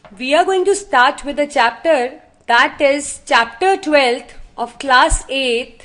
We are going to start with a chapter that is chapter 12th of class 8th.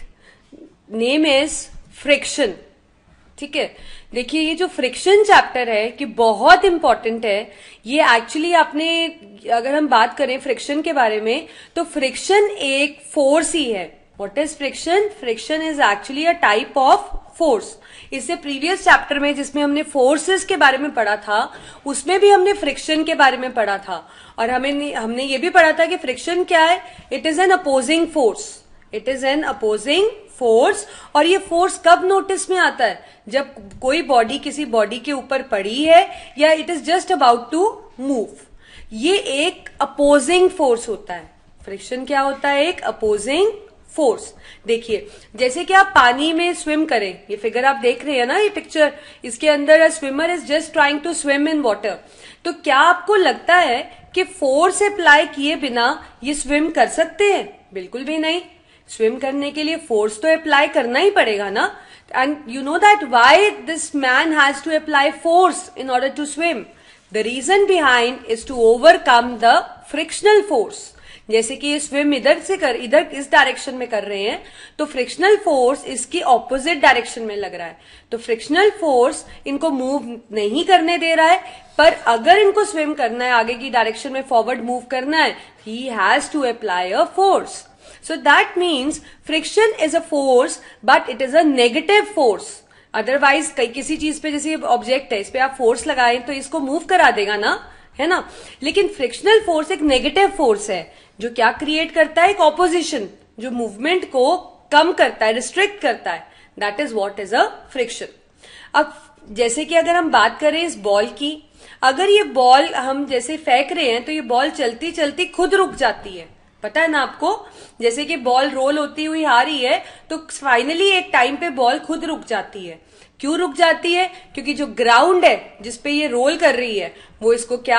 Name is friction. ठीक है, देखिए ये जो friction chapter है कि बहुत इंपॉर्टेंट है. ये एक्चुअली आपने अगर हम बात करें फ्रिक्शन के बारे में तो फ्रिक्शन एक फोर्स ही है. What is friction? Friction is actually a type of force. इससे प्रीवियस चैप्टर में जिसमें हमने फोर्सेस के बारे में पढ़ा था उसमें भी हमने फ्रिक्शन के बारे में पढ़ा था और हमने ये भी पढ़ा था कि फ्रिक्शन क्या है. It is an opposing force. It is an opposing force. और ये फोर्स कब नोटिस में आता है? जब कोई बॉडी किसी बॉडी के ऊपर पड़ी है या it is just about to move. ये एक अपोजिंग फोर्स होता है. फ्रिक्शन क्या होता है? एक अपोजिंग फोर्स. देखिए जैसे कि आप पानी में स्विम करें, ये फिगर आप देख रहे हैं ना, ये पिक्चर, इसके अंदर a swimmer is just trying to swim in water. तो क्या आपको लगता है कि फोर्स अप्लाई किए बिना ये स्विम कर सकते हैं? बिल्कुल भी नहीं. स्विम करने के लिए फोर्स तो अप्लाई करना ही पड़ेगा ना. And you know that why this man has to apply force in order to swim. The reason behind is to overcome the frictional force. जैसे कि ये स्विम इधर इस डायरेक्शन में कर रहे हैं तो फ्रिक्शनल फोर्स इसकी ऑपोजिट डायरेक्शन में लग रहा है. तो फ्रिक्शनल फोर्स इनको मूव नहीं करने दे रहा है, पर अगर इनको स्विम करना है, आगे की डायरेक्शन में फॉरवर्ड मूव करना है, he has to apply a force. So that means friction is a force but it is a negative force. Otherwise किसी चीज पे जैसे ऑब्जेक्ट है, इस पे आप फोर्स लगाएं तो इसको मूव करा देगा ना, है ना. लेकिन फ्रिक्शनल फोर्स एक नेगेटिव फोर्स है जो क्या क्रिएट करता है? एक ऑपोजिशन जो मूवमेंट को कम करता है, रिस्ट्रिक्ट करता है. That is what is a friction. अब जैसे कि अगर हम बात करें इस बॉल की, अगर ये बॉल हम जैसे फेंक रहे हैं तो ये बॉल चलती चलती खुद रुक जाती है. पता है ना आपको, जैसे कि बॉल रोल होती हुई आ रही है तो फाइनली एक टाइम पे बॉल खुद रुक जाती है. क्यों रुक जाती है? क्योंकि जो ग्राउंड है जिसपे ये रोल कर रही है वो इसको क्या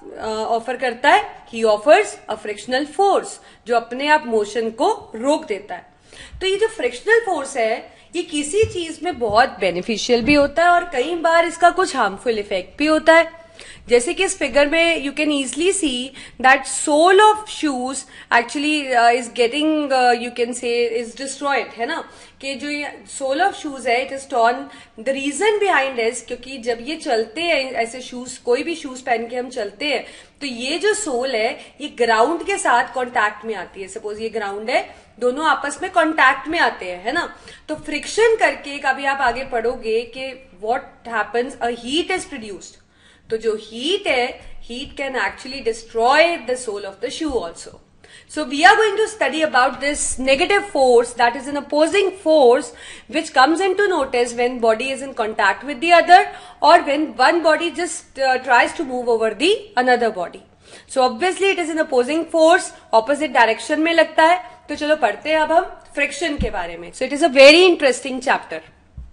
ऑफर करता है? He offers a frictional force जो अपने आप मोशन को रोक देता है. तो ये जो फ्रिक्शनल फोर्स है ये किसी चीज में बहुत बेनिफिशियल भी होता है और कई बार इसका कुछ हार्मफुल इफेक्ट भी होता है. जैसे कि इस फिगर में you can easily see that sole of shoes actually is getting you can say is destroyed, है ना. कि जो सोल ऑफ शूज है it is torn. The reason behind is क्योंकि जब ये चलते हैं ऐसे शूज, कोई भी शूज पहन के हम चलते हैं तो ये जो सोल है ये ग्राउंड के साथ कांटेक्ट में आती है. सपोज ये ग्राउंड है, दोनों आपस में कांटेक्ट में आते हैं, है ना. तो फ्रिक्शन करके कभी आप आगे पढ़ोगे कि what happens, a heat is produced. तो जो हीट है, heat can actually destroy the sole of the shoe also. So we are going to study about this negative force, that is an opposing force which comes into notice when body is in contact with the other or when one body just tries to move over the another body. So obviously it is an opposing force, opposite direction में लगता है. तो चलो पढ़ते हैं अब हम friction के बारे में. So it is a very interesting chapter.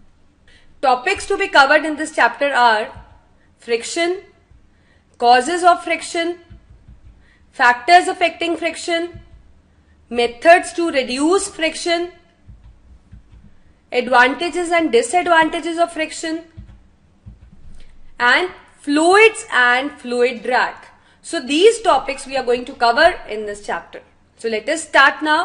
Topics to be covered in this chapter are friction, causes of friction, factors affecting friction, methods to reduce friction, advantages and disadvantages of friction, and fluids and fluid drag. So these topics we are going to cover in this chapter. So let us start now.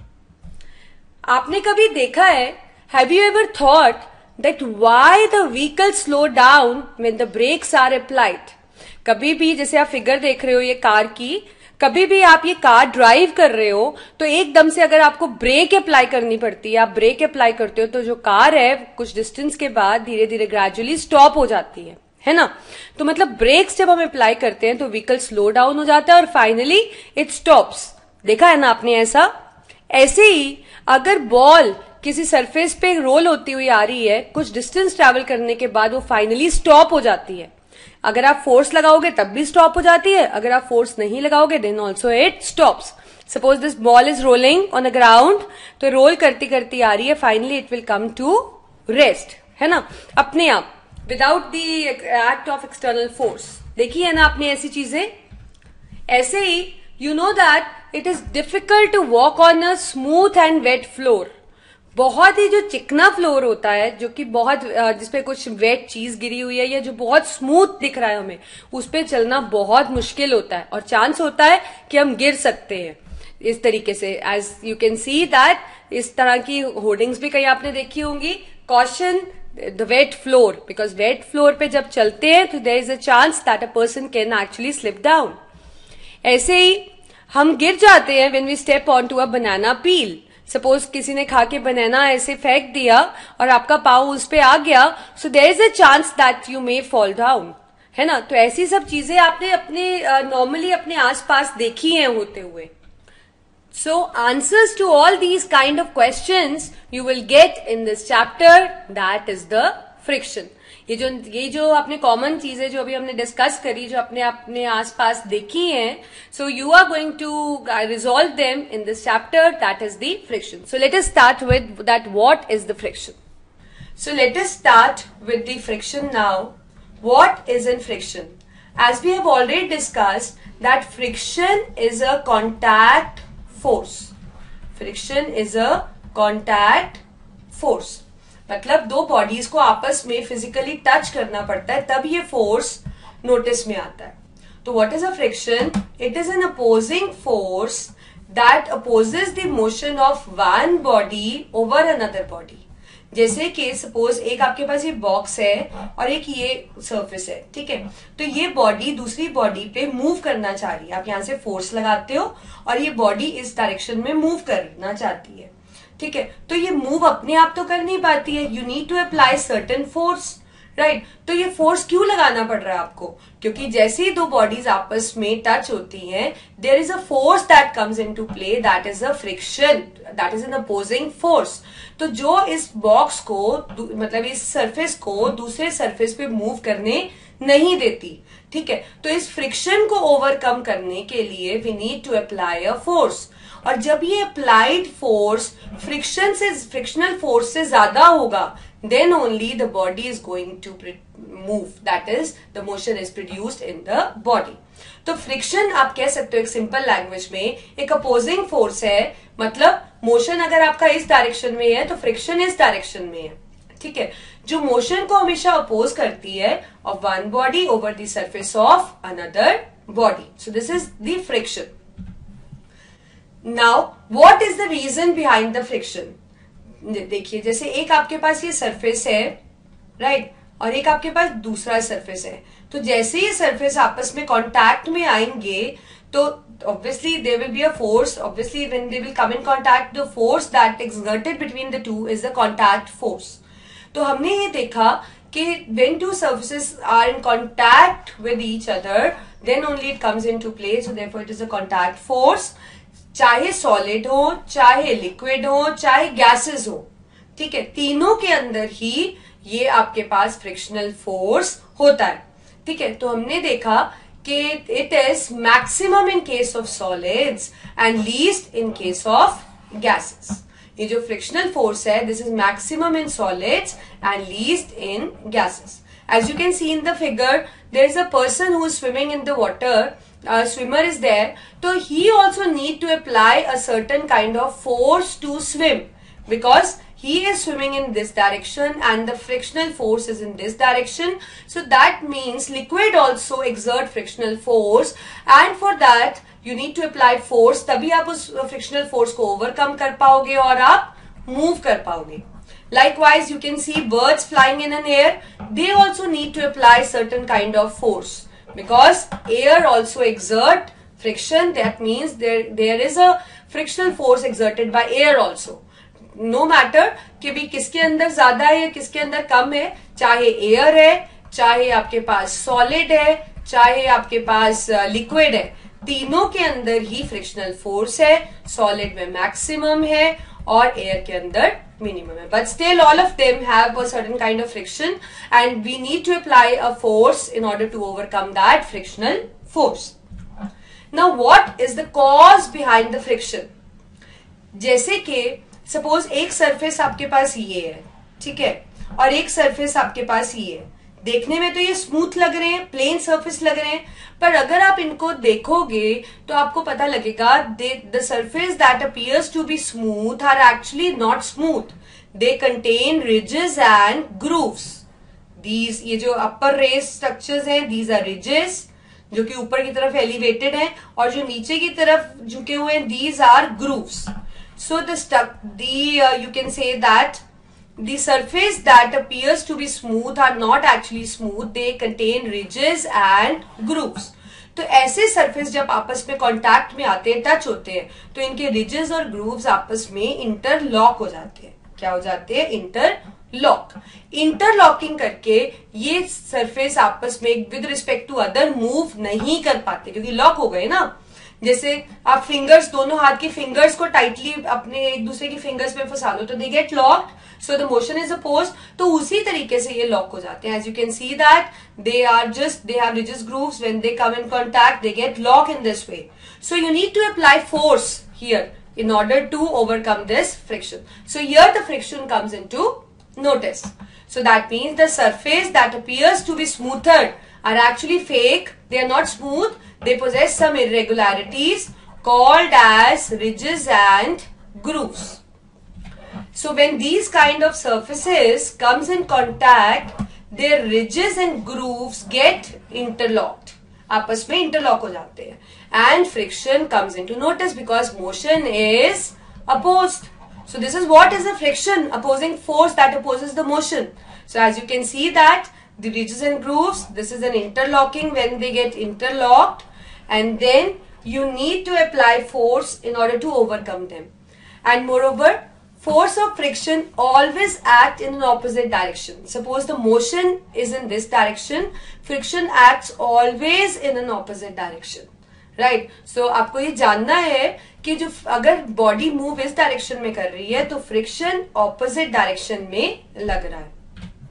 आपने कभी देखा है, have you ever thought that why the vehicle slow down when the brakes are applied? कभी भी जैसे आप figure देख रहे हो ये कार की, कभी भी आप ये कार ड्राइव कर रहे हो तो एकदम से अगर आपको ब्रेक अप्लाई करनी पड़ती है, आप ब्रेक अप्लाई करते हो तो जो कार है कुछ डिस्टेंस के बाद धीरे धीरे ग्रेजुअली स्टॉप हो जाती है ना. तो मतलब ब्रेक्स जब हम अप्लाई करते हैं तो व्हीकल स्लो डाउन हो जाता है और फाइनली इट स्टॉप्स. देखा है ना आपने ऐसा. ऐसे ही अगर बॉल किसी सरफेस पे रोल होती हुई आ रही है, कुछ डिस्टेंस ट्रेवल करने के बाद वो फाइनली स्टॉप हो जाती है. अगर आप फोर्स लगाओगे तब भी स्टॉप हो जाती है, अगर आप फोर्स नहीं लगाओगे then also it stops. Suppose this ball is rolling on the ground, तो रोल करती करती आ रही है, finally it will come to rest, है ना, अपने आप, without the act of external force. देखी है ना आपने ऐसी चीजें. ऐसे ही you know that it is difficult to walk on a smooth and wet floor. बहुत ही जो चिकना फ्लोर होता है, जो कि बहुत जिसपे कुछ वेट चीज गिरी हुई है या जो बहुत स्मूथ दिख रहा है हमें, उस पे चलना बहुत मुश्किल होता है और चांस होता है कि हम गिर सकते हैं इस तरीके से। As you can see that इस तरह की होर्डिंग्स भी कहीं आपने देखी होंगी, caution the wet floor, because wet floor पे जब चलते हैं तो there is a chance that a person can actually slip down. ऐसे ही हम गिर जाते हैं when we step on to a banana peel. Suppose किसी ने खा के बनाना ऐसे फेंक दिया और आपका पाँव उस पे आ गया, so there is a chance that you may fall down, है ना। तो ऐसी सब चीजें आपने अपने नॉर्मली अपने आसपास देखी हैं होते हुए। So answers to all these kind of questions you will get in this chapter, that is the friction. ये जो आपने कॉमन चीजें जो अभी हमने डिस्कस करी, जो अपने आसपास देखी हैं, so you are going to resolve them in this chapter, that is the friction. So let us start with that, what is the friction. So let us start with the friction now. What is in friction? As we have already discussed that friction is a contact force. Friction is a contact force. मतलब दो bodies को आपस में physically touch करना पड़ता है तब ये फोर्स नोटिस में आता है। तो what is a friction? It is an opposing force that opposes the motion of one body over another body. जैसे कि सपोज एक आपके पास ये बॉक्स है और एक ये सरफेस है, ठीक है। तो ये बॉडी दूसरी बॉडी पे मूव करना चाह रही है, आप यहां से फोर्स लगाते हो और ये बॉडी इस डायरेक्शन में मूव करना चाहती है, ठीक है। तो ये मूव अपने आप तो कर नहीं पाती है, you need to apply certain force, right. तो ये फोर्स क्यों लगाना पड़ रहा है आपको? क्योंकि जैसे ही दो बॉडीज आपस में टच होती हैं, there is a force that comes into play, that is a friction, that is an opposing force. तो जो इस बॉक्स को मतलब इस सरफेस को दूसरे सरफेस पे मूव करने नहीं देती, ठीक है। तो इस फ्रिक्शन को ओवरकम करने के लिए we need to apply a force. और जब ये अप्लाइड फोर्स फ्रिक्शनल फोर्स से ज्यादा होगा, then only the body is going to move, that is the motion is produced in the body. तो फ्रिक्शन आप कह सकते हो एक सिंपल लैंग्वेज में एक अपोजिंग फोर्स है, मतलब मोशन अगर आपका इस डायरेक्शन में है तो फ्रिक्शन इस डायरेक्शन में है, ठीक है, जो मोशन को हमेशा अपोज करती है of one body over the surface of another body. So this is the friction. Now what is the reason behind the friction? देखिए जैसे एक आपके पास ये सरफेस है, राइट, और एक आपके पास दूसरा सरफेस है। तो जैसे ये सरफेस आपस में कांटेक्ट में आएंगे तो obviously there will be a force, obviously when they will come in contact, the force that exerted between the two is the contact force. तो हमने ये देखा कि when two surfaces are in contact with each other, then only it comes into play, so therefore it is a contact force. चाहे solid हो, चाहे liquid हो, चाहे गैसेस हो, ठीक है, तीनों के अंदर ही ये आपके पास फ्रिक्शनल फोर्स होता है, ठीक है। तो हमने देखा कि it is maximum in case of solids and least in case of gases. ये जो फ्रिक्शनल फोर्स है, this is maximum in solids and least in gases. As you can see in the figure, there is a person who is swimming in the water. A swimmer is there, so he also need to apply a certain kind of force to swim because he is swimming in this direction and the frictional force is in this direction. So that means liquid also exert frictional force, and for that you need to apply force. तभी आप उस frictional force को overcome कर पाओगे और आप move कर पाओगे। Likewise, you can see birds flying in an air. They also need to apply certain kind of force because air also exert friction. That means there is a frictional force exerted by air also. No matter कि भी किसके अंदर ज्यादा है या किसके अंदर कम है, चाहे एयर है, चाहे आपके पास सॉलिड है, चाहे आपके पास लिक्विड है, तीनों के अंदर ही फ्रिक्शनल फोर्स है। सॉलिड में मैक्सिमम है और एयर के अंदर minimum है, but still all of them have a certain kind of friction and we need to apply a force in order to overcome that frictional force. Now what is the cause behind the friction? जैसे कि suppose एक surface आपके पास ये है, ठीक है, और एक surface आपके पास ये है। देखने में तो ये स्मूथ लग रहे हैं, प्लेन सरफेस लग रहे हैं, पर अगर आप इनको देखोगे तो आपको पता लगेगा the surface that appears to be smooth are actually not smooth. They contain ridges and grooves. These, ये जो अपर रेस स्ट्रक्चर्स हैं, दीज आर रिजेस जो कि ऊपर की तरफ एलिवेटेड हैं, और जो नीचे की तरफ झुके हुए हैं, these are grooves. So you can say that the surface that appears to be smooth are not actually smooth, they contain ridges and grooves. तो ऐसे सरफेस जब आपस में कांटेक्ट में आते हैं, टच होते हैं, तो इनके रिजेस और ग्रूव्स आपस में इंटरलॉक हो जाते हैं. क्या हो जाते हैं? इंटरलॉक. इंटरलॉकिंग करके ये सरफेस आपस में with respect to other move नहीं कर पाते, क्योंकि लॉक हो गए ना. जैसे आप फिंगर्स, दोनों हाथ की फिंगर्स को टाइटली अपने एक दूसरे की फिंगर्स में फंसा लो तो they get locked, so the motion is opposed. तो उसी तरीके से ये लॉक हो जाते हैं. As you can see that they have rigid grooves, when they come in contact they get lock in this way. So you need to apply force here in order to overcome this friction. So here the friction comes into notice. So that means the surface that appears to be smoother are actually fake. They are not smooth. They possess some irregularities called as ridges and grooves. So when these kind of surfaces comes in contact, their ridges and grooves get interlocked. आपस में interlock हो जाते हैं. And friction comes into notice because motion is opposed. So this is what is the friction, opposing force that opposes the motion. So as you can see that the ridges and grooves, this is an interlocking when they get interlocked, and then you need to apply force in order to overcome them. And moreover, force of friction always act in an opposite direction. Suppose the motion is in this direction, friction acts always in an opposite direction. Right. So आपको ये जानना है कि जो अगर body move इस direction में कर रही है तो फ्रिक्शन ऑपोजिट डायरेक्शन में लग रहा है.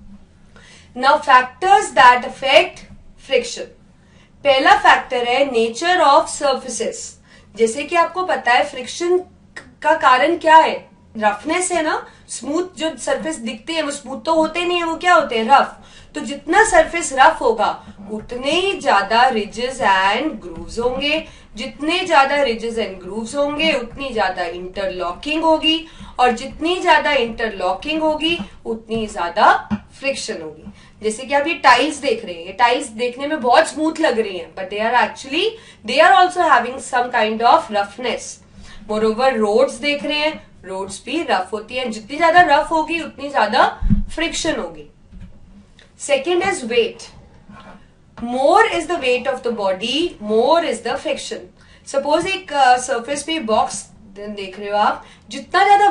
Now factors that affect friction. पहला फैक्टर है नेचर ऑफ सर्फेसेस. जैसे कि आपको पता है फ्रिक्शन का कारण क्या है? रफनेस है ना. स्मूथ जो सरफेस दिखते हैं वो स्मूथ तो होते नहीं है, वो क्या होते हैं? रफ. तो जितना सरफेस रफ होगा उतने ही ज्यादा रिजेस एंड ग्रूव्स होंगे. जितने ज्यादा रिजेस एंड ग्रूव्स होंगे उतनी ज्यादा इंटरलॉकिंग होगी, और जितनी ज्यादा इंटरलॉकिंग होगी उतनी ज्यादा फ्रिक्शन होगी. जैसे कि आप ये टाइल्स देख रहे हैं, ये टाइल्स देखने में बहुत स्मूथ लग रही हैं, but they are also having some kind of roughness. Moreover roads देख रहे हैं, रोड्स भी रफ होती है. जितनी ज्यादा रफ होगी उतनी ज्यादा फ्रिक्शन होगी. Second is weight. More is the weight of the body, more is the friction. Suppose एक surface पे बॉक्स देख रहे हो आप, जितना ज्यादा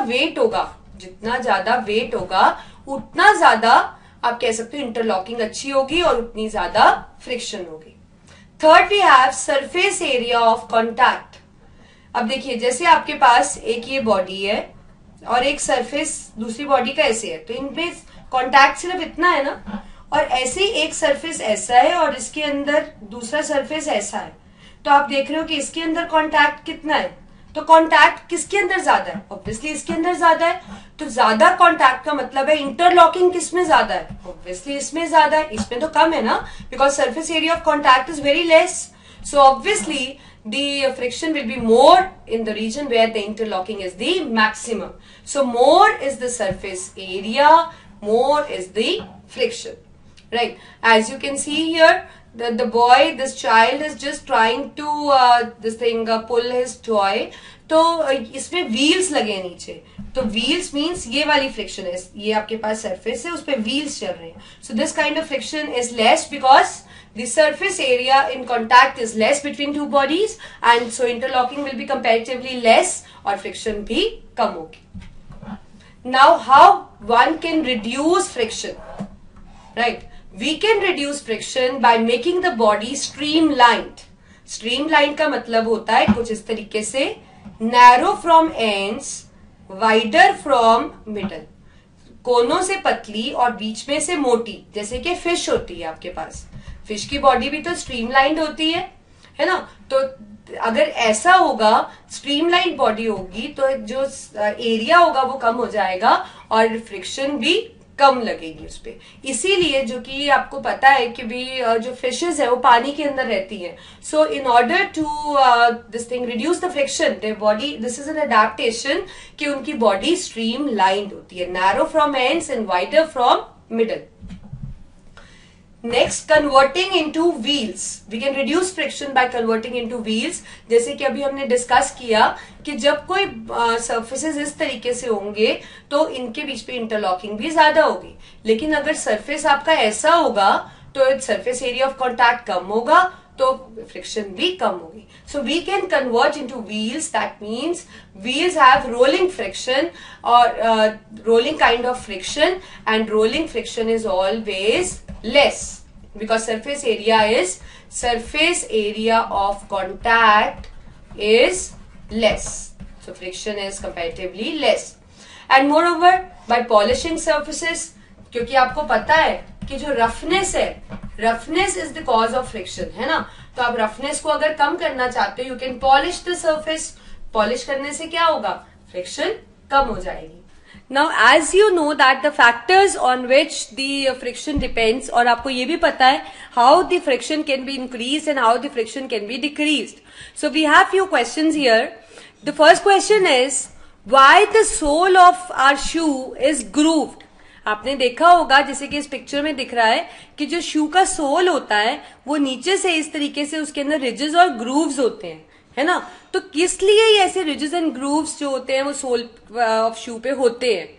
वेट होगा उतना ज्यादा आप कह सकते हो इंटरलॉकिंग अच्छी होगी और उतनी ज्यादा फ्रिक्शन होगी. Third we have surface area of contact. अब देखिए जैसे आपके पास एक ये बॉडी है और एक सरफेस दूसरी बॉडी का ऐसे है, तो इनपे कॉन्टैक्ट सिर्फ इतना है ना, और ऐसे ही एक सरफेस ऐसा है और इसके अंदर दूसरा सरफेस ऐसा है. तो आप देख रहे हो कि इसके अंदर कांटेक्ट कितना है, तो कांटेक्ट किसके अंदर ज्यादा है? ऑब्वियसली इसके अंदर ज्यादा है. तो ज्यादा कांटेक्ट का मतलब है इंटरलॉकिंग किसमें ज्यादा है? ऑब्वियसली इसमें ज्यादा है. इसमें तो कम है ना, because surface area of contact is very less. So obviously the friction will be more in the region where the interlocking is the maximum. So more is the surface area, more is the friction. Right, as you can see here, this child is just trying to pull his toy. तो इसमें wheels लगे हैं नीचे, तो wheels means ये वाली friction है. ये आपके पास सरफेस है, उस पर व्हील्स चल रहे हैं. So this kind of friction is less because the surface area in contact is less between two bodies, and so interlocking will be comparatively less और friction भी कम होगी. Now how one can reduce friction? Right, we can reduce friction by making the body streamlined. Streamlined का मतलब होता है कुछ इस तरीके से, narrow from ends, wider from middle. कोनों से पतली और बीच में से मोटी, जैसे कि फिश होती है आपके पास. फिश की बॉडी भी तो स्ट्रीमलाइंड होती है ना. तो अगर ऐसा होगा, स्ट्रीमलाइंड बॉडी होगी, तो जो एरिया होगा वो कम हो जाएगा और फ्रिक्शन भी कम लगेगी उस पे। इसीलिए जो कि आपको पता है कि भी जो फिशेस है वो पानी के अंदर रहती हैं, so in order to this thing reduce the friction their body, this is an adaptation कि उनकी बॉडी स्ट्रीम लाइंड होती है, narrow from ends and wider from middle. Next, converting into wheels, we can reduce friction by converting into wheels. जैसे कि अभी हमने discuss किया कि जब कोई सर्फेसेस इस तरीके से होंगे तो इनके बीच पे इंटरलॉकिंग भी ज्यादा होगी, लेकिन अगर सरफेस आपका ऐसा होगा तो सरफेस एरिया ऑफ कॉन्टैक्ट कम होगा तो फ्रिक्शन भी कम होगी। So we can convert into wheels, that means wheels have rolling friction और rolling kind of friction, and rolling friction is always less because surface area of contact is less, so friction is comparatively less. And moreover, by polishing surfaces, क्योंकि आपको पता है कि जो roughness है, roughness is the cause of friction, है ना, तो आप रफनेस को अगर कम करना चाहते हो, you can polish the surface. Polish करने से क्या होगा, फ्रिक्शन कम हो जाएगी। Now, as you know that the factors on which the friction depends, और आपको ये भी पता है how the friction can be increased and how the friction can be decreased. So we have few questions here. The first question is why the sole of our shoe is grooved. आपने देखा होगा जैसे कि इस picture में दिख रहा है कि जो शू का सोल होता है वो नीचे से इस तरीके से उसके अंदर रिजेस और ग्रूव्स होते हैं, है ना। तो किस लिए ये ऐसे रिजेस एंड ग्रूव्स जो होते हैं वो सोल ऑफ शू पे होते हैं?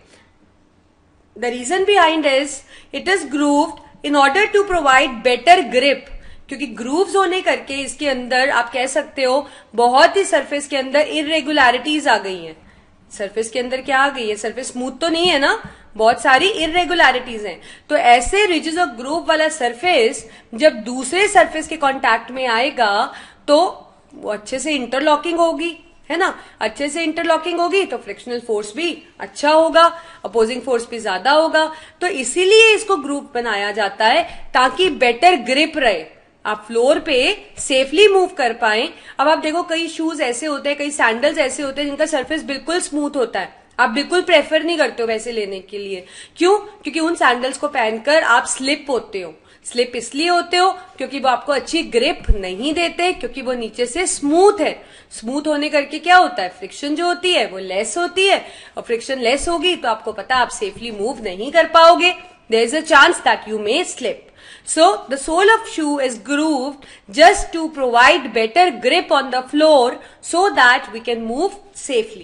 The reason behind it is grooved in order to provide better grip, क्योंकि ग्रूव्स होने करके इसके अंदर आप कह सकते हो बहुत ही सरफेस के अंदर इरेगुलरिटीज आ गई हैं। सरफेस के अंदर क्या आ गई है, सरफेस स्मूथ तो नहीं है ना, बहुत सारी इरेगुलरिटीज हैं। तो ऐसे रिजेस और ग्रूव वाला सरफेस जब दूसरे सरफेस के कांटेक्ट में आएगा तो वो अच्छे से इंटरलॉकिंग होगी, है ना। अच्छे से इंटरलॉकिंग होगी तो फ्रिक्शनल फोर्स भी अच्छा होगा, अपोजिंग फोर्स भी ज्यादा होगा। तो इसीलिए इसको ग्रूव बनाया जाता है ताकि बेटर ग्रिप रहे, आप फ्लोर पे सेफली मूव कर पाए। अब आप देखो कई शूज ऐसे होते हैं, कई सैंडल्स ऐसे होते हैं जिनका सरफेस बिल्कुल स्मूथ होता है, आप बिल्कुल प्रेफर नहीं करते हो वैसे लेने के लिए। क्यों? क्योंकि उन सैंडल्स को पहनकर आप स्लिप होते हो। स्लिप इसलिए होते हो क्योंकि वो आपको अच्छी ग्रिप नहीं देते, क्योंकि वो नीचे से स्मूथ है। स्मूथ होने करके क्या होता है, फ्रिक्शन जो होती है वो लेस होती है, और फ्रिक्शन लेस होगी तो आपको पता आप सेफली मूव नहीं कर पाओगे, there is a chance that you may slip. So the sole of shoe is grooved just to provide better grip on the floor so that we can move safely.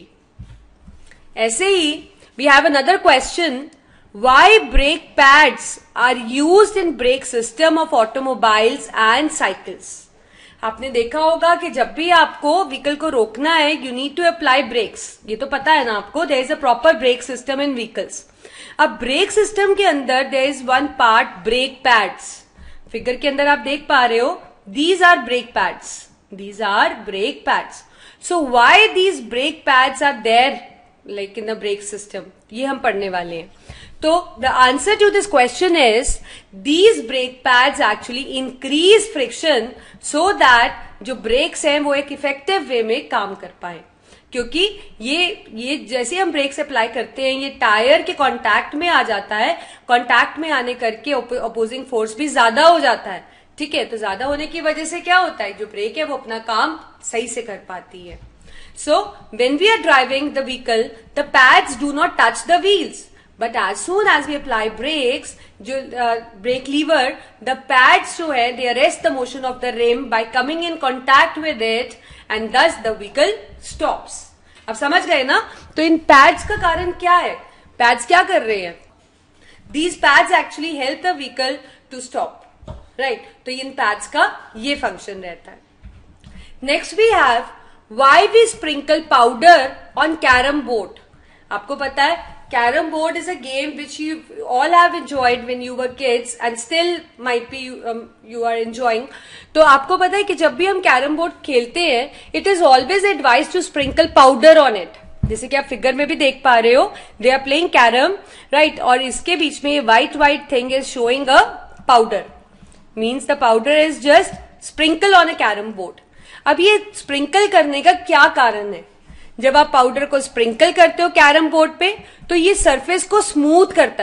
ऐसे ही we have another question, why brake pads are used in brake system of automobiles and cycles. आपने देखा होगा कि जब भी आपको vehicle को रोकना है you need to apply brakes, ये तो पता है ना आपको, there is a proper brake system in vehicles. अब ब्रेक सिस्टम के अंदर there is one part brake pads, figure के अंदर आप देख पा रहे हो, these are brake pads, these are brake pads. So why these brake pads are there like in the brake system, ये हम पढ़ने वाले हैं। तो the answer to this question is these brake pads actually increase friction so that जो brakes हैं वो एक इफेक्टिव वे में काम कर पाए, क्योंकि ये जैसे हम ब्रेक्स अप्लाई करते हैं ये टायर के कांटेक्ट में आ जाता है, कांटेक्ट में आने करके अपोजिंग फोर्स भी ज्यादा हो जाता है, ठीक है। तो ज्यादा होने की वजह से क्या होता है, जो ब्रेक है वो अपना काम सही से कर पाती है। So when we are driving the vehicle the pads do not touch the wheels, but as soon as we apply brakes, जो ब्रेक लीवर, द पैड्स जो है they arrest the motion of the rim by coming in contact with it and thus the vehicle stops. अब समझ गए ना। तो इन pads का कारण क्या है, पैड्स क्या कर रहे हैं, these pads actually help the vehicle to stop, right. तो इन पैड्स का ये फंक्शन रहता है। Next we have why we sprinkle powder on carrom board. आपको पता है carrom board is a game which you all have enjoyed when you were kids and still might be you are enjoying. तो आपको पता है कि जब भी हम कैरम बोर्ड खेलते हैं it is always advised to sprinkle powder on it. जैसे कि आप फिगर में भी देख पा रहे हो, they are playing carom, right? और इसके बीच में white thing is showing a powder. Means the powder is just sprinkle on a carom board. अब ये स्प्रिंकल करने का क्या कारण है? जब आप पाउडर को स्प्रिंकल करते हो कैरम बोर्ड पे तो ये सरफेस को स्मूथ करता है,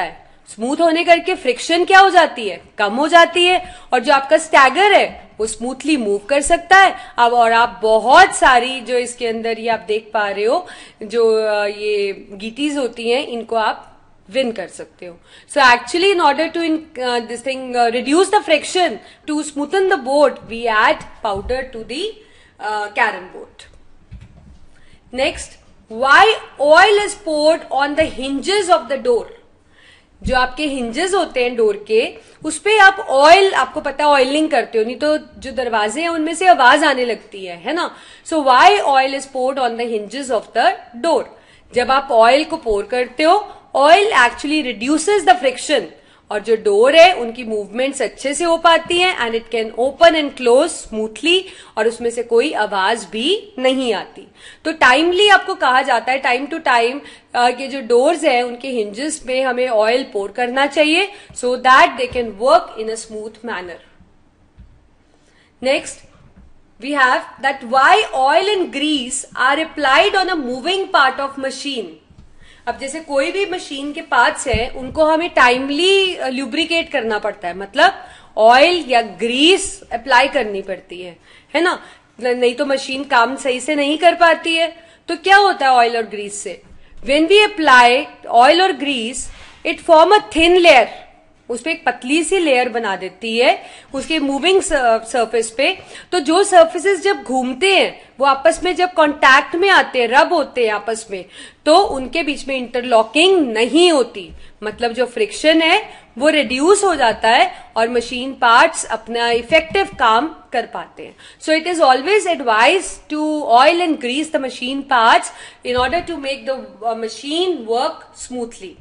स्मूथ होने करके फ्रिक्शन क्या हो जाती है, कम हो जाती है, और जो आपका स्टैगर है वो स्मूथली मूव कर सकता है। अब और आप बहुत सारी जो इसके अंदर ये आप देख पा रहे हो जो ये गीटीज होती हैं, इनको आप विन कर सकते हो। So actually in order to this thing reduce the friction to smoothen the board we add powder to the carrom board. Next, why oil is poured on the hinges of the door. जो आपके hinges होते हैं door के, उस पे आप oil, आपको पता है ऑयलिंग करते हो, नहीं तो जो दरवाजे हैं उनमें से आवाज आने लगती है ना। So why oil is poured on the hinges of the door. जब आप ऑयल को पोर करते हो, oil actually reduces the friction, और जो डोर है उनकी मूवमेंट्स अच्छे से हो पाती हैं and it can open and close smoothly, और उसमें से कोई आवाज भी नहीं आती। तो टाइमली आपको कहा जाता है टाइम टू टाइम कि जो डोर्स हैं उनके हिंजेस में हमें ऑयल पोर करना चाहिए so that they can work in a smooth manner. Next we have that why oil and grease are applied on a moving part of machine। अब जैसे कोई भी मशीन के पार्ट्स हैं उनको हमें टाइमली ल्यूब्रिकेट करना पड़ता है, मतलब ऑयल या ग्रीस अप्लाई करनी पड़ती है ना, नहीं तो मशीन काम सही से नहीं कर पाती है। तो क्या होता है ऑयल और ग्रीस से, व्हेन वी अप्लाई ऑयल और grease it form a thin layer, उस पर एक पतली सी लेयर बना देती है उसके मूविंग सरफेस पे। तो जो सरफेसेस जब घूमते हैं वो आपस में जब कांटेक्ट में आते हैं, रब होते हैं आपस में, तो उनके बीच में इंटरलॉकिंग नहीं होती, मतलब जो फ्रिक्शन है वो रिड्यूस हो जाता है और मशीन पार्ट्स अपना इफेक्टिव काम कर पाते हैं। So it is always advise to oil and grease the machine parts in order to make the machine work smoothly.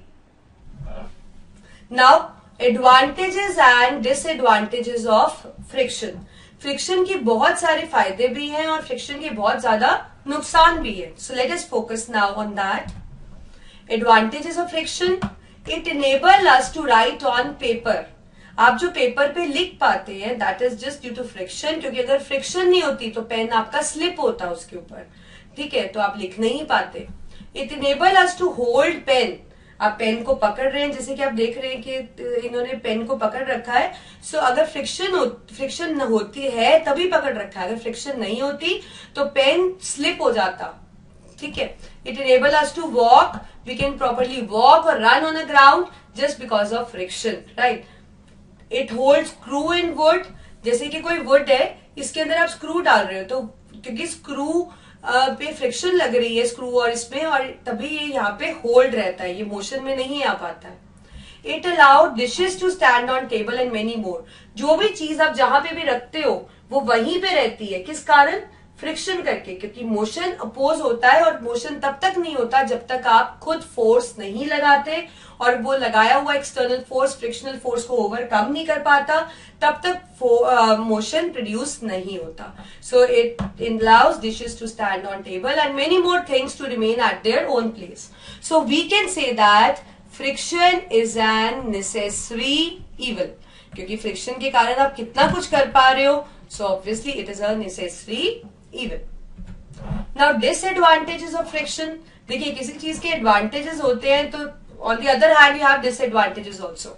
Now advantages and disadvantages of friction. Friction के बहुत सारे फायदे भी हैं और फ्रिक्शन के बहुत ज्यादा नुकसान भी है। So let us focus now on that. Advantages of friction, it enable us to write on paper. आप जो पेपर पे लिख पाते हैं that is just due to friction, क्योंकि अगर फ्रिक्शन नहीं होती तो पेन आपका स्लिप होता है उसके ऊपर, ठीक है, तो आप लिख नहीं पाते। It enable us to hold pen. आप पेन को पकड़ रहे हैं, जैसे कि आप देख रहे हैं कि इन्होंने पेन को पकड़ रखा है। सो अगर फ्रिक्शन होती है तभी पकड़ रखा है, अगर फ्रिक्शन नहीं होती तो पेन स्लिप हो जाता, ठीक है। It enable us to walk, we can properly walk और run on a ground just because of friction, right. It hold screw in wood, जैसे कि कोई वुड है, इसके अंदर आप स्क्रू डाल रहे हो तो क्योंकि स्क्रू पे फ्रिक्शन लग रही है स्क्रू और इसमें, और तभी ये यहाँ पे होल्ड रहता है, ये मोशन में नहीं आ पाता है। It allowed dishes to stand on table and many more. जो भी चीज आप जहां पे भी रखते हो वो वहीं पे रहती है, किस कारण, फ्रिक्शन करके, क्योंकि मोशन अपोज होता है और मोशन तब तक नहीं होता जब तक आप खुद फोर्स नहीं लगाते और वो लगाया हुआ एक्सटर्नल फोर्स फ्रिक्शनल फोर्स को ओवरकम नहीं कर पाता, तब तक मोशन प्रोड्यूस नहीं होता। So it allows dishes to stand on table and many more things to remain at their own place. So we can say that friction is an necessary evil, क्योंकि friction के कारण आप कितना कुछ कर पा रहे हो, so obviously it is a necessary evil. Now disadvantages of friction, देखिए किसी चीज के एडवांटेजेस होते हैं तो on the other hand you have disadvantages also.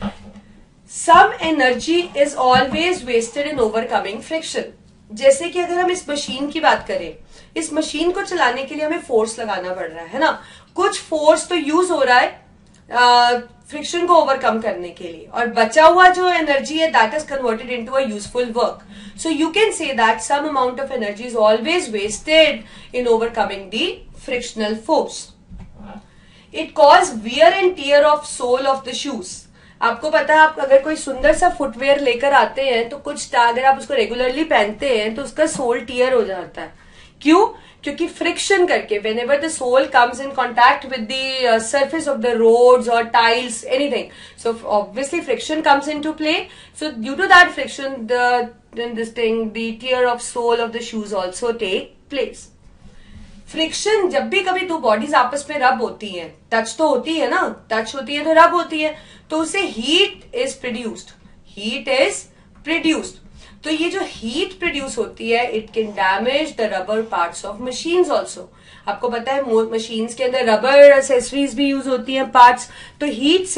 Some energy is always wasted in overcoming friction. जैसे कि अगर हम इस मशीन की बात करें, इस मशीन को चलाने के लिए हमें फोर्स लगाना पड़ रहा है ना, कुछ फोर्स तो यूज हो रहा है फ्रिक्शन को ओवरकम करने के लिए, और बचा हुआ जो एनर्जी है that is converted into a useful work. So you can say that some amount of energy is always wasted in overcoming the frictional force. It cause wear and tear of sole of the shoes. आपको पता है, आप अगर कोई सुंदर सा footwear लेकर आते हैं तो कुछ अगर आप उसको रेगुलरली पहनते हैं तो उसका सोल टियर हो जाता है। क्यों? क्योंकि फ्रिक्शन करके, whenever the sole comes in contact with the surface of the roads और tiles anything, so obviously friction comes in to play. So due to that friction this thing the tear of sole of the shoes also take place. Friction, जब भी कभी दो bodies आपस में रब होती हैं, टच तो होती है ना, टच होती है तो रब होती है, तो उससे heat is produced, heat is produced. तो ये जो हीट प्रोड्यूस होती है it can damage the rubber parts of machines also. आपको पता है मशीन्स के अंदर रबर एसेसरीज भी यूज होती हैं, पार्ट्स, तो हीट से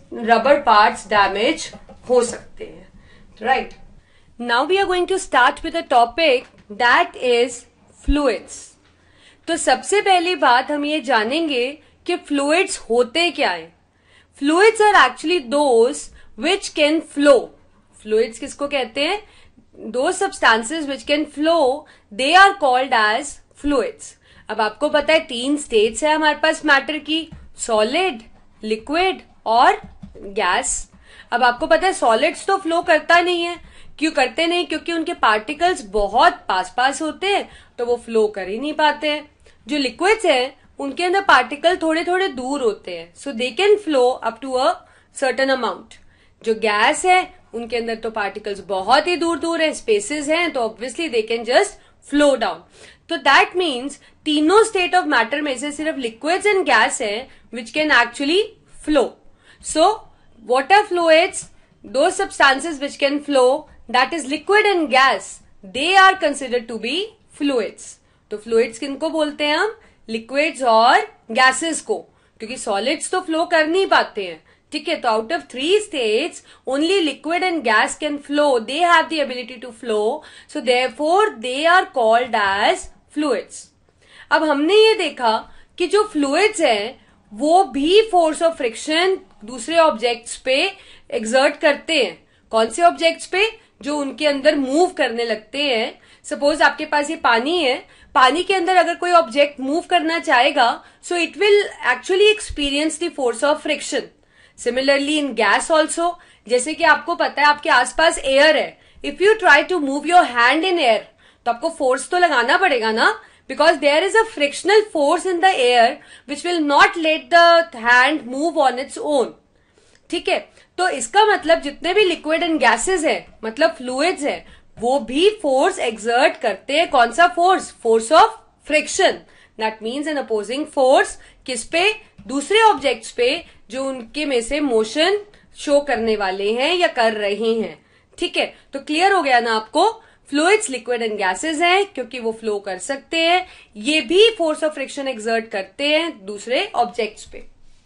रबर पार्ट्स डैमेज हो सकते हैं, right. Now we are going to start with a topic that is fluids. तो सबसे पहली बात हम ये जानेंगे कि फ्लूइड्स होते क्या है। Fluids are actually those which can flow. Fluids किसको कहते हैं? Those substances which can flow, they are called as fluids. अब आपको पता है 3 स्टेट्स है हमारे पास मैटर की, सॉलिड, लिक्विड और गैस। अब आपको पता है सॉलिड्स तो फ्लो करता नहीं है। क्यों करते नहीं? क्योंकि उनके पार्टिकल्स बहुत पास पास होते हैं, तो वो फ्लो कर ही नहीं पाते हैं। जो लिक्विड्स हैं उनके अंदर पार्टिकल थोड़े थोड़े दूर होते हैं, so they can flow up to a certain amount. जो गैस है उनके अंदर तो पार्टिकल्स बहुत ही दूर दूर है, स्पेसेस हैं, तो obviously they can just flow down. तो दैट मीन्स तीनों स्टेट ऑफ मैटर में से सिर्फ लिक्विड्स एंड गैस है which can actually flow. So what are fluids? Those substances which can flow, that is liquid and gas, they are considered to be fluids. तो fluids किनको बोलते हैं हम? Liquids और gases को, क्योंकि solids तो flow कर नहीं पाते हैं, ठीक है। तो out of 3 states, only liquid and gas can flow. They have the ability to flow, so therefore they are called as fluids. अब हमने ये देखा कि जो fluids हैं वो भी फोर्स ऑफ फ्रिक्शन दूसरे ऑब्जेक्ट्स पे एक्सर्ट करते हैं। कौन से ऑब्जेक्ट्स पे? जो उनके अंदर मूव करने लगते हैं। सपोज आपके पास ये पानी है, पानी के अंदर अगर कोई ऑब्जेक्ट मूव करना चाहेगा, so it will actually experience the force of friction. Similarly in gas also, जैसे कि आपको पता है आपके आसपास एयर है, if you try to move your hand in air, तो आपको फोर्स तो लगाना पड़ेगा ना, because there is a frictional force in the air which will not let the hand move on its own. ठीक है, तो इसका मतलब जितने भी लिक्विड एंड गैसेस है, मतलब फ्लूइड्स है, वो भी फोर्स एक्सर्ट करते हैं। कौन सा force? Force of friction. That means an opposing force. किस पे? दूसरे ऑब्जेक्ट्स पे जो उनके में से मोशन शो करने वाले हैं या कर रहे हैं, ठीक है। तो क्लियर हो गया ना आपको? फ्लूइड्स लिक्विड एंड गैसेस हैं क्योंकि वो फ्लो कर सकते हैं, ये भी फोर्स ऑफ फ्रिक्शन एक्सर्ट करते हैं दूसरे ऑब्जेक्ट्स पे।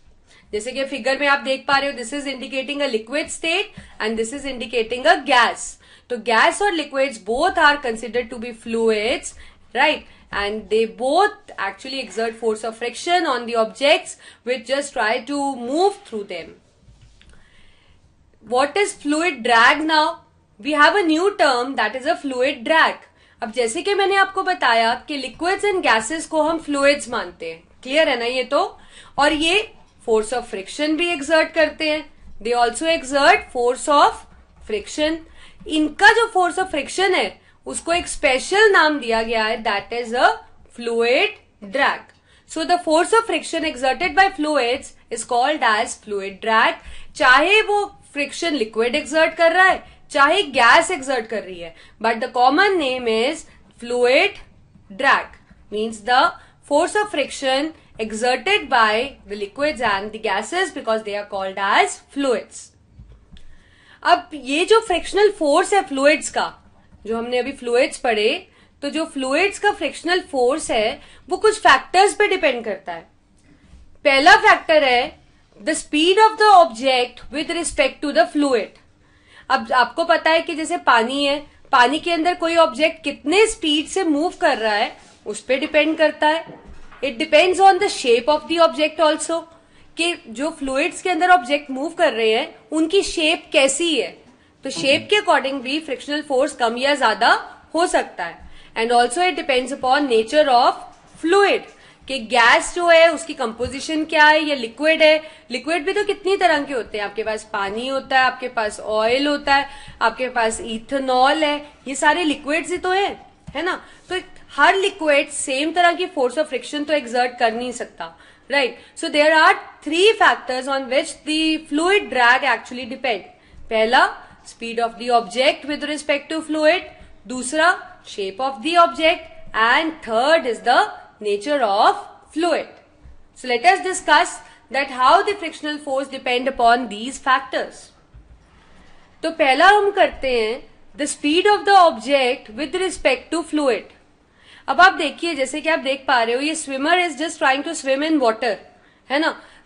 जैसे कि फिगर में आप देख पा रहे हो, this is indicating a liquid state and this is indicating a gas. तो गैस और liquids both are considered to be fluids, right, and they both actually exert force of friction on the objects which just try to move through them. What is fluid drag now? We have a new term that is a fluid drag. अब जैसे कि मैंने आपको बताया कि liquids and gases को हम fluids मानते हैं, क्लियर है ना ये तो। और ये फोर्स ऑफ फ्रिक्शन भी एक्सर्ट करते हैं, they also exert force of friction. इनका जो फोर्स ऑफ फ्रिक्शन है उसको एक स्पेशल नाम दिया गया है, that is a fluid drag. So the force of friction exerted by fluids is called as fluid drag. चाहे वो फ्रिक्शन लिक्विड एक्सर्ट कर रहा है चाहे गैस एक्सर्ट कर रही है, but the common name is fluid drag. Means the force of friction exerted by the liquids and the gases because they are called as fluids. अब ये जो फ्रिक्शनल फोर्स है फ्लूइड्स का, जो हमने अभी फ्लूइड्स पढ़े, तो जो फ्लूइड्स का फ्रिक्शनल फोर्स है वो कुछ फैक्टर्स पे डिपेंड करता है। पहला फैक्टर है the speed of the object with respect to the fluid. अब आपको पता है कि जैसे पानी है, पानी के अंदर कोई ऑब्जेक्ट कितने स्पीड से मूव कर रहा है उस पर डिपेंड करता है। It depends on the shape of the object also, कि जो फ्लूइड्स के अंदर ऑब्जेक्ट मूव कर रहे हैं उनकी शेप कैसी है, तो शेप के अकॉर्डिंग भी फ्रिक्शनल फोर्स कम या ज्यादा हो सकता है। And also it depends upon nature of fluid, कि गैस जो है उसकी कंपोजिशन क्या है या लिक्विड है। लिक्विड भी तो कितनी तरह के होते हैं, आपके पास पानी होता है, आपके पास ऑयल होता है, आपके पास इथेनॉल है, ये सारे लिक्विड्स ही तो है ना। तो हर लिक्विड सेम तरह की फोर्स ऑफ फ्रिक्शन तो एक्सर्ट कर नहीं सकता, right. So there are 3 factors on which the fluid drag actually depend. पहला speed of the object with respect to fluid, दूसरा shape of the object, and third is the nature of fluid. So let us discuss that how the frictional force depend upon these factors. तो पहला हम करते हैं the speed of the object with respect to fluid. अब आप देखिए, जैसे कि आप देख पा रहे हो, ये swimmer is just trying to swim in water, है ना।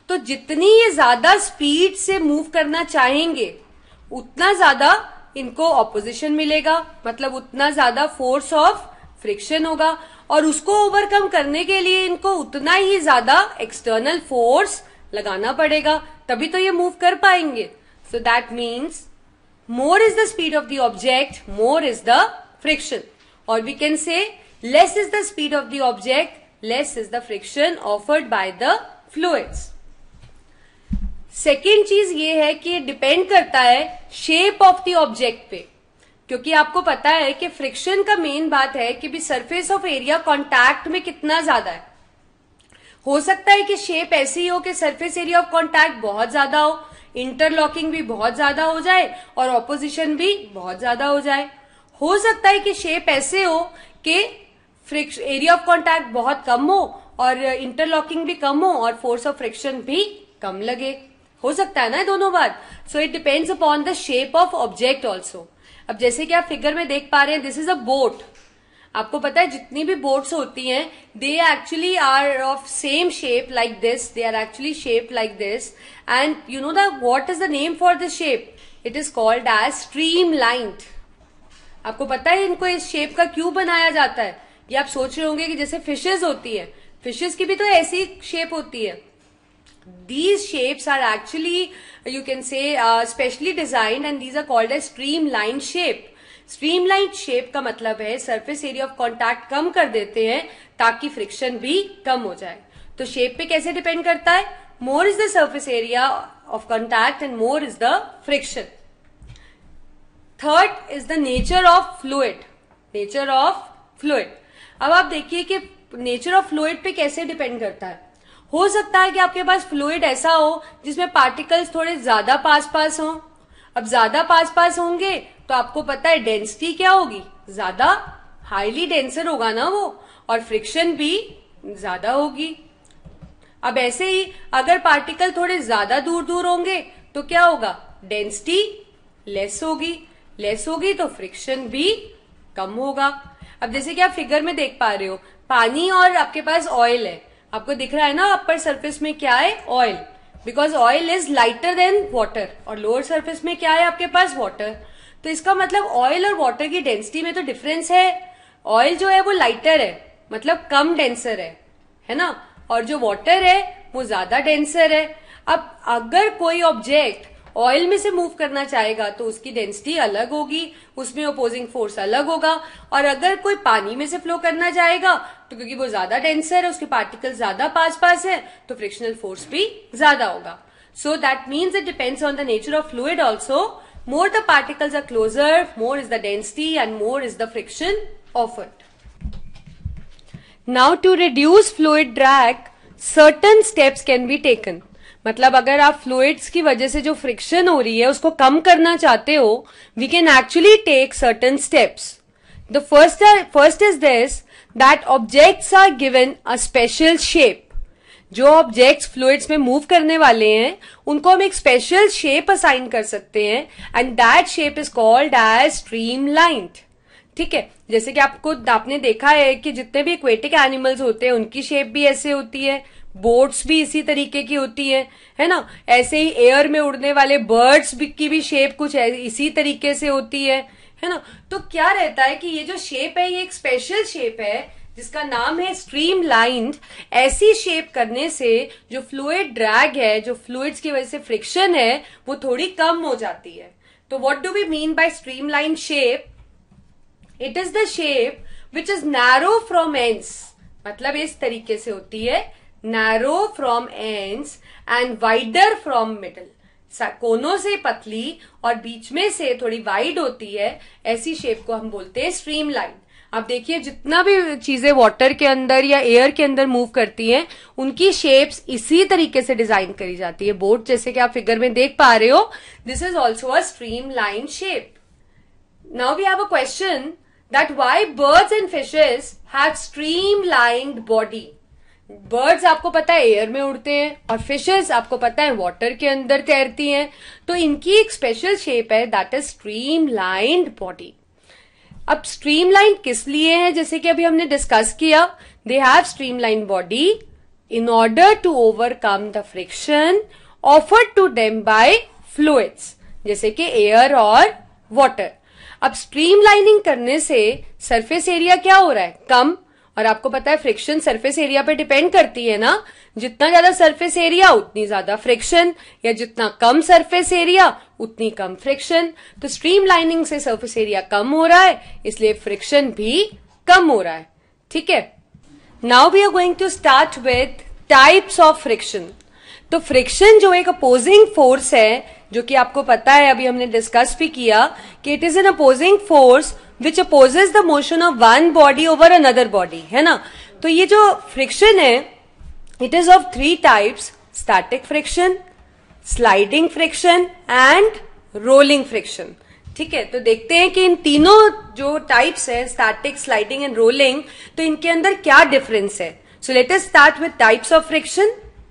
तो जितनी ये ज्यादा स्पीड से मूव करना चाहेंगे उतना ज्यादा इनको ऑपोजिशन मिलेगा, मतलब उतना ज्यादा फोर्स ऑफ फ्रिक्शन होगा, और उसको ओवरकम करने के लिए इनको उतना ही ज्यादा एक्सटर्नल फोर्स लगाना पड़ेगा, तभी तो ये मूव कर पाएंगे. So that means more is the speed of the object, more is the friction. Or we can say less is the speed of the object, less is the friction offered by the fluids. Second चीज ये है कि depend करता है shape of the object पे, क्योंकि आपको पता है कि फ्रिक्शन का मेन बात है कि भी सरफेस ऑफ एरिया कांटेक्ट में कितना ज्यादा है. हो सकता है कि शेप ऐसी हो कि सरफेस एरिया ऑफ कांटेक्ट बहुत ज्यादा हो, इंटरलॉकिंग भी बहुत ज्यादा हो जाए और ऑपोजिशन भी बहुत ज्यादा हो जाए. हो सकता है कि शेप ऐसे हो कि एरिया ऑफ कांटेक्ट बहुत कम हो और इंटरलॉकिंग भी कम हो और फोर्स ऑफ फ्रिक्शन भी कम लगे. हो सकता है ना दोनों बात. So it depends upon the shape of object also. अब जैसे कि आप फिगर में देख पा रहे हैं, दिस इज अ बोट. आपको पता है जितनी भी बोट्स होती हैं they actually are of same shape like this, they are actually shape like this, and you know the what is the name for this shape? It is called as streamlined. आपको पता है इनको इस shape का क्यों बनाया जाता है? ये आप सोच रहे होंगे कि जैसे फिशेज होती है, फिशेज की भी तो ऐसी शेप होती है. These shapes are actually, you can say, specially designed and these are called as streamlined shape. Streamlined shape का मतलब है surface area of contact कम कर देते हैं ताकि friction भी कम हो जाए. तो shape पे कैसे depend करता है? More is the surface area of contact and more is the friction. Third is the nature of fluid. Nature of fluid. अब आप देखिए कि nature of fluid पे कैसे depend करता है. हो सकता है कि आपके पास फ्लूइड ऐसा हो जिसमें पार्टिकल्स थोड़े ज्यादा पास पास हों. अब ज्यादा पास पास होंगे तो आपको पता है डेंसिटी क्या होगी? ज्यादा हाईली डेंसर होगा ना वो, और फ्रिक्शन भी ज्यादा होगी. अब ऐसे ही अगर पार्टिकल थोड़े ज्यादा दूर दूर होंगे तो क्या होगा? डेंसिटी लेस होगी. लेस होगी तो फ्रिक्शन भी कम होगा. अब जैसे कि आप फिगर में देख पा रहे हो, पानी और आपके पास ऑयल है. आपको दिख रहा है ना अपर सरफेस में क्या है? Oil. Because oil is lighter than water, और लोअर सरफेस में क्या है आपके पास? वाटर. तो इसका मतलब ऑयल और वाटर की डेंसिटी में तो डिफरेंस है. ऑयल जो है वो लाइटर है, मतलब कम डेंसर है ना, और जो वाटर है वो ज्यादा डेंसर है. अब अगर कोई ऑब्जेक्ट ऑयल में से मूव करना चाहेगा तो उसकी डेंसिटी अलग होगी, उसमें अपोजिंग फोर्स अलग होगा. और अगर कोई पानी में से फ्लो करना चाहेगा तो क्योंकि वो ज्यादा डेंसर है, उसके पार्टिकल ज्यादा पास पास है, तो फ्रिक्शनल फोर्स भी ज्यादा होगा. So that means it depends on the nature of fluid also. More the particles are closer, more is the density and more is the friction offered. Now to reduce fluid drag certain steps can be taken. मतलब अगर आप fluids की वजह से जो friction हो रही है उसको कम करना चाहते हो, we can actually take certain steps. The first is this, that objects are given a special shape. जो ऑब्जेक्ट्स फ्लूइड्स में मूव करने वाले हैं उनको हम एक स्पेशल शेप असाइन कर सकते हैं, and that shape is called as streamlined. ठीक है, जैसे कि आपने देखा है कि जितने भी एक्वेटिक एनिमल्स होते हैं उनकी शेप भी ऐसे होती है, बोट्स भी इसी तरीके की होती है ना. ऐसे ही एयर में उड़ने वाले बर्ड्स की भी शेप कुछ इसी तरीके से होती है ना. तो क्या रहता है कि ये जो शेप है ये एक स्पेशल शेप है जिसका नाम है स्ट्रीमलाइन्ड. ऐसी शेप करने से जो फ्लूइड ड्रैग है, जो फ्लूइड्स की वजह से फ्रिक्शन है, वो थोड़ी कम हो जाती है. तो what do we mean by streamlined shape? It is the shape which is narrow from ends. मतलब इस तरीके से होती है, narrow from ends and wider from middle. कोनों से पतली और बीच में से थोड़ी वाइड होती है, ऐसी शेप को हम बोलते हैं स्ट्रीमलाइन. आप देखिए जितना भी चीजें वाटर के अंदर या एयर के अंदर मूव करती हैं उनकी शेप्स इसी तरीके से डिजाइन करी जाती है. बोट जैसे कि आप फिगर में देख पा रहे हो, this is also a streamline shape. Now we have a question that why birds and fishes have streamlined body. Birds आपको पता है एयर में उड़ते हैं और फिशेस आपको पता है वाटर के अंदर तैरती हैं, तो इनकी एक स्पेशल शेप है दैट इज स्ट्रीमलाइन्ड बॉडी. अब स्ट्रीमलाइन किस लिए है? जैसे कि अभी हमने डिस्कस किया, they have streamline body in order to overcome the friction offered to them by fluids, जैसे कि एयर और वाटर। अब स्ट्रीमलाइनिंग करने से सरफेस एरिया क्या हो रहा है? कम। और आपको पता है फ्रिक्शन सरफेस एरिया पे डिपेंड करती है ना, जितना ज्यादा सरफेस एरिया उतनी ज्यादा फ्रिक्शन, या जितना कम सरफेस एरिया उतनी कम फ्रिक्शन। तो स्ट्रीमलाइनिंग से सरफेस एरिया कम हो रहा है, इसलिए फ्रिक्शन भी कम हो रहा है। ठीक है, now we are going to start with types of friction. तो फ्रिक्शन जो एक अपोजिंग फोर्स है, जो कि आपको पता है, अभी हमने डिस्कस भी किया कि it is an opposing force which opposes the motion of one body over another body, है ना। तो ये जो फ्रिक्शन है, it is of 3 types: static friction, sliding friction and rolling friction. ठीक है, तो देखते हैं कि इन तीनों जो टाइप्स है, स्टैटिक, स्लाइडिंग एंड रोलिंग, तो इनके अंदर क्या डिफरेंस है। So let us start with types of friction.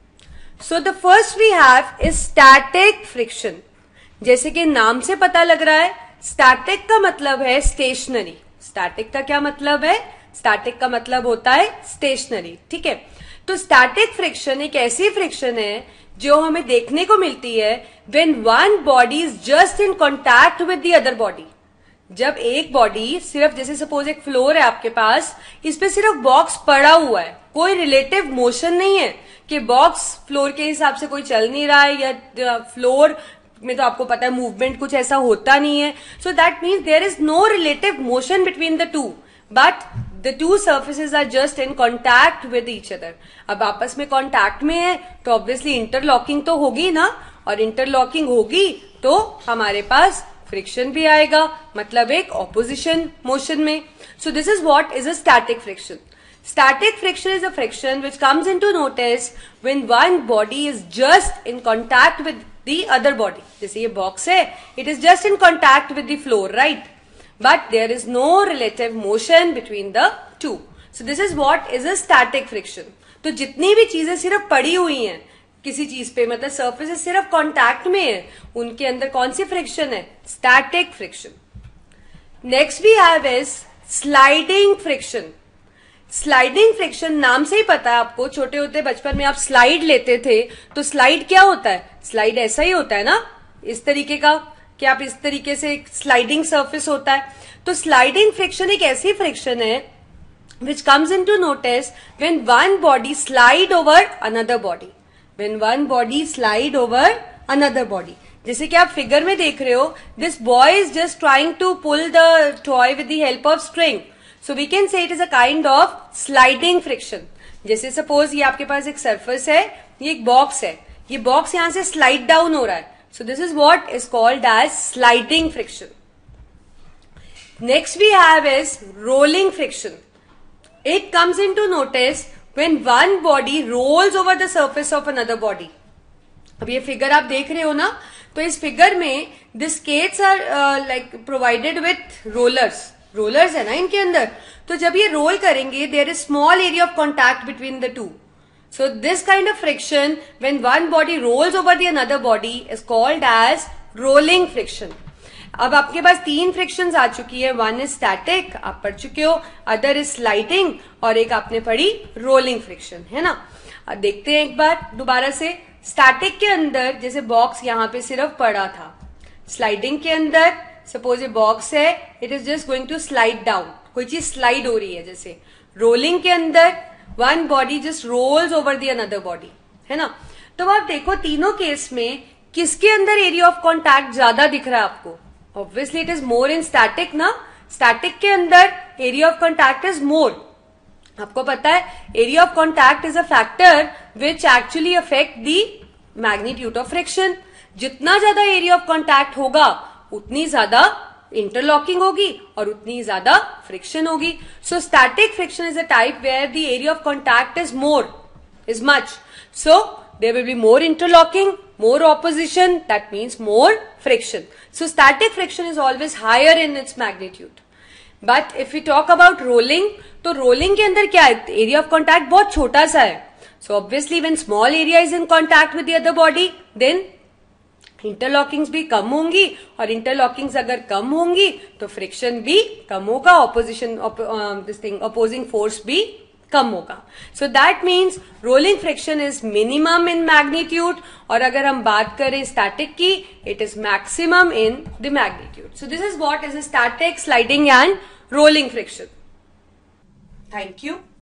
So the first we have is static friction. जैसे कि नाम से पता लग रहा है, स्टैटिक का मतलब है स्टेशनरी। स्टैटिक का क्या मतलब है? स्टैटिक का मतलब होता है स्टेशनरी। ठीक है, तो स्टैटिक फ्रिक्शन एक ऐसी फ्रिक्शन है जो हमें देखने को मिलती है when one body is just in contact with the other body. जब एक बॉडी सिर्फ, जैसे सपोज एक फ्लोर है आपके पास, इस पे सिर्फ बॉक्स पड़ा हुआ है, कोई रिलेटिव मोशन नहीं है कि बॉक्स फ्लोर के हिसाब से कोई चल नहीं रहा है, या फ्लोर में तो आपको पता है मूवमेंट कुछ ऐसा होता नहीं है। So that means there is no relative motion between the two, but the two surfaces are just in contact with each other. अब आपस में कॉन्टैक्ट में है तो ऑब्वियसली इंटरलॉकिंग तो होगी ना, और इंटरलॉकिंग होगी तो हमारे पास फ्रिक्शन भी आएगा, मतलब एक ऑपोजिशन मोशन में। So this is what is a static friction. Static friction is a friction which comes into notice when one body is just in contact with the other body. जैसे ये box है, it is just in contact with the floor, right? But there is no relative motion between the two. So this is what is a static friction. तो जितनी भी चीजें सिर्फ पड़ी हुई हैं किसी चीज पे, मतलब surface सिर्फ contact में है, उनके अंदर कौन सी friction है? Static friction. Next we have is sliding friction. Sliding friction, नाम से ही पता है आपको, छोटे होते बचपन में आप स्लाइड लेते थे, तो स्लाइड क्या होता है? स्लाइड ऐसा ही होता है ना, इस तरीके का, कि आप इस तरीके से एक स्लाइडिंग सरफेस होता है। तो स्लाइडिंग फ्रिक्शन एक ऐसी फ्रिक्शन है which comes into notice when one body slide over another body. When one body slide over another body, जैसे कि आप फिगर में देख रहे हो, this boy is just trying to pull the toy with the help of string. So we can say it is a kind of sliding friction. जैसे suppose ये आपके पास एक सरफेस है, ये एक बॉक्स है, ये बॉक्स यहां से स्लाइड डाउन हो रहा है, so this is what is called as sliding friction. Next we have is rolling friction. It comes into notice when one body rolls over the surface of another body. अब ये figure आप देख रहे हो ना, तो इस फिगर में the skates are like provided with rollers. Rollers है ना इनके अंदर, तो जब ये रोल करेंगे there is small area of contact between the two. So this kind of friction when one body rolls over the another body is called as rolling friction. अब आपके पास 3 फ्रिक्शंस आ चुकी है. वन इज स्टैटिक, आप पढ़ चुके हो, other is sliding, और एक आपने पढ़ी रोलिंग फ्रिक्शन, है ना. अब देखते हैं एक बार दोबारा से. स्टैटिक के अंदर जैसे बॉक्स यहां पे सिर्फ पड़ा था, स्लाइडिंग के अंदर सपोज ये बॉक्स है, it is just going to slide down, कोई चीज स्लाइड हो रही है जैसे. रोलिंग के अंदर one body just rolls over the another body, है ना. तो आप देखो तीनों केस में किसके अंदर एरिया ऑफ कॉन्टैक्ट ज्यादा दिख रहा है आपको? Obviously it is more in static ना. स्टैटिक के अंदर area of contact is more. आपको पता है area of contact is a factor which actually affect the magnitude of friction. जितना ज्यादा एरिया ऑफ कॉन्टैक्ट होगा उतनी ज्यादा इंटरलॉकिंग होगी और उतनी ज्यादा फ्रिक्शन होगी. So static friction is a type where the area of contact is more, is much. So there will be more interlocking, more opposition, that means more friction. So static friction is always higher in its magnitude. But if we talk about rolling, तो rolling के अंदर क्या है? Area of contact बहुत छोटा सा है. So obviously when small area is in contact with the other body, then interlockings भी कम होंगी, और interlockings अगर कम होंगी तो friction भी कम होगा, opposition this thing opposing force भी कम होगा. So that means rolling friction is minimum in magnitude, और अगर हम बात करें स्टैटिक की, it is maximum in the magnitude. So this is what is static, sliding and rolling friction. Thank you.